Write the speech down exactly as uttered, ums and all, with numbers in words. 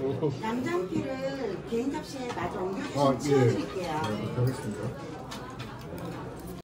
남장피를 개인 접시에 마저 옮겨주시면 아, 예. 치워드릴게요. 네, 알겠습니다.